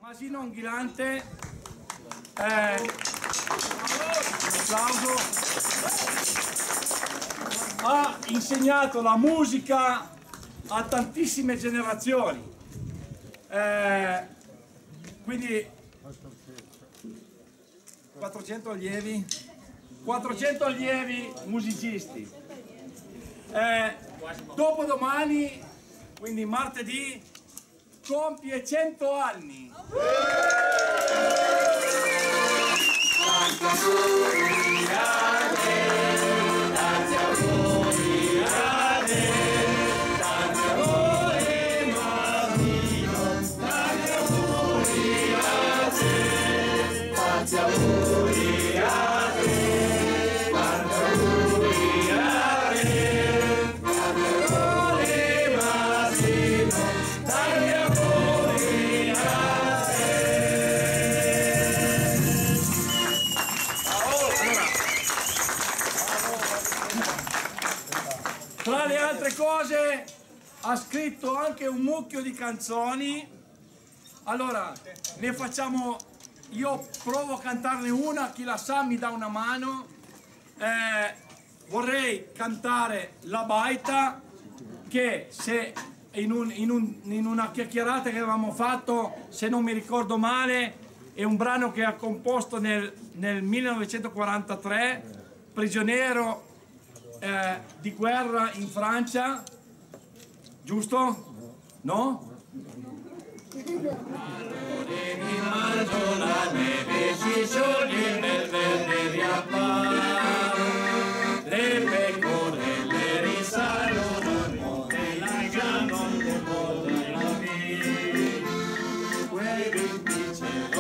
Asino Anghilante, applauso, ha insegnato la musica a tantissime generazioni, quindi 400 allievi musicisti. Dopodomani, quindi martedì, compie 100 anni. Tra le altre cose ha scritto anche un mucchio di canzoni. Allora ne facciamo, io provo a cantarne una, chi la sa mi dà una mano. Vorrei cantare La Baita, che se in una chiacchierata che avevamo fatto, se non mi ricordo male, è un brano che ha composto nel 1943, prigioniero di guerra in Francia, giusto? No? Mi mangio la neve, si scioglie nel verde riappare, le pecore le risalgono al monte, la già non le potrà via, quei 20 cieli